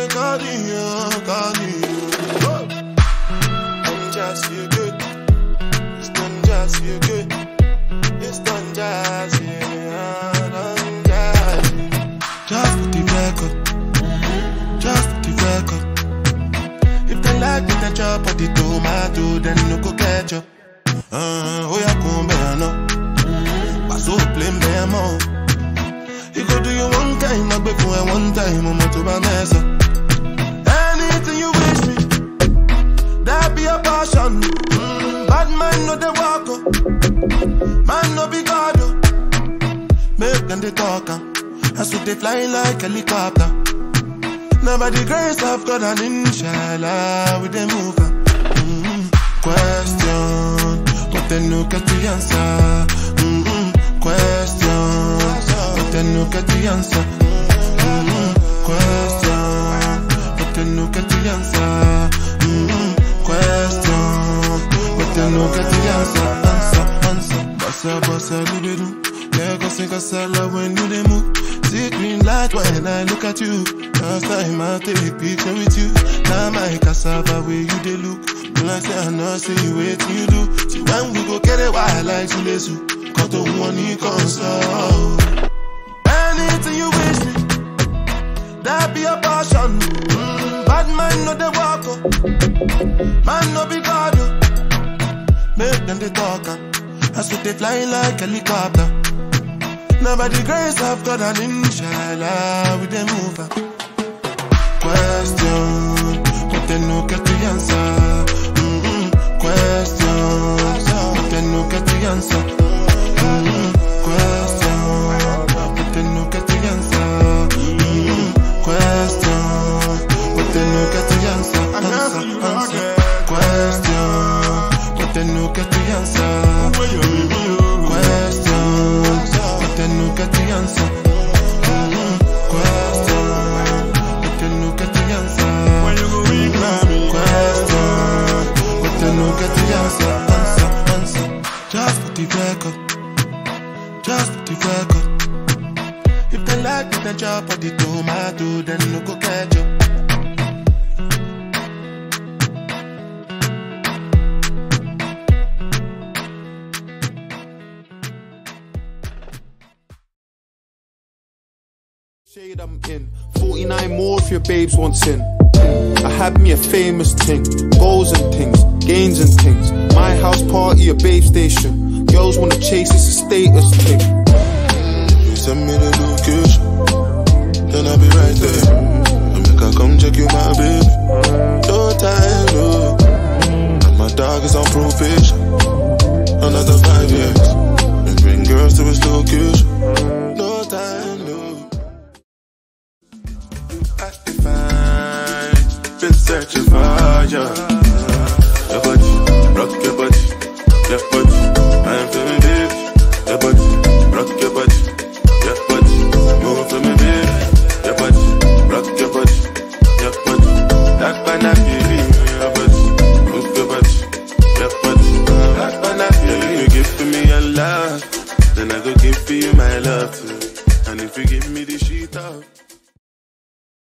Don Jazzy good. It's Don Jazzy good. It's Don Jazzy. Don Jazzy. Just for the record. Just for the record. If they like me, then chop at the tomato, then no go ketchup. Oh yeah, come Burna. Paso plain bemo. You go do you one time, magbe for one time, I'm to my mess up. Anything you wish me, that be a passion. Bad man no they walk up, man no be God. Make them they talk, I so they fly like helicopter. Nobody grace of God and inshallah with them move. Question, but then no get the answer. Question, but then no get the answer. Question, but then no get the answer. Question, but then no get the answer. Answer. Bossa, libido. Lego sing a salad when you they move. See green light when I look at you. Last time I take a picture with you. Now my cassava where you they look. When I say I know, say you wait till you do. See when we go get it wild like Sulesu. Got the one you console. Anything you wish me, that be a passion. Bad man no they walk up, man no be God. Make them they talk, I swear they fly like helicopter. Nobody grace of God and inshallah with them move. Question, but they no get the answer. Question, but they no get the answer. Question, but they no get the answer. Question, but they no get the answer. Answer. Question, but they no get the answer. Question, but they no get the answer. Question, but they no get the answer. When you go read my question, but they no get the answer. Answer. Just for the record. Just for the record. If they like me, then chop at the tomato, then no go ketchup. Shade I'm in 49 more if your babes want sin. I had me a famous thing, goals and things, gains and things. My house party, a babe station. Girls wanna chase, it's a status thing. You send me the location, then I'll be right there. I make her come check you, my baby. No time, no. And my dog is on probation. Another 5 years. And bring girls to his location. No time, no. I define, been searching for you.